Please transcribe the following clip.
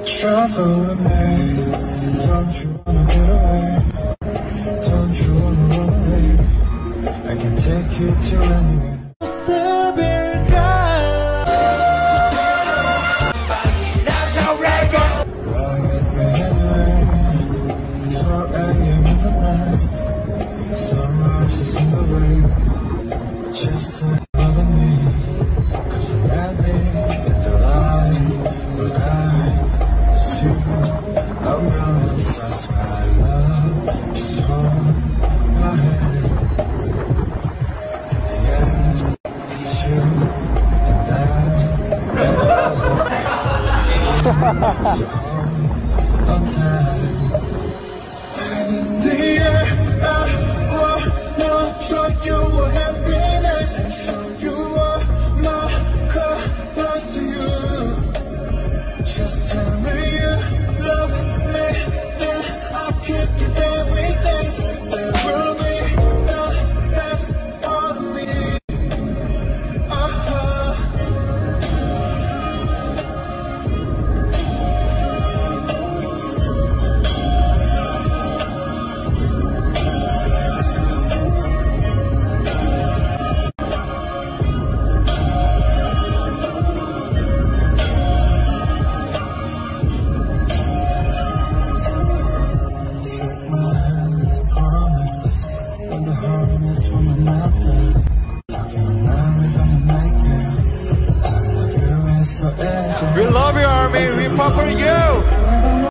Travel with me. Don't you wanna get away? Don't you wanna run away? I can take you to anywhere. Ride with me anyway. 4 AM in the night. Sunrise is on the way. Just to bother me. 'Cause I'm ready at the line. Look, it's you. Umbrella size, my love. Just hold my hand. In the end, it's you and I. And the puzzle is so hold on tight. And in the air, I wanna show you happiness and show you all my colors to you. Just tell me you love me, then I'll give you everything. There will be the best part of me. Shake my hand, it's a promise. When the harmless, when I'm not there. Talking now, we're gonna make it. I love you, and so We love you, Army. We pop for you.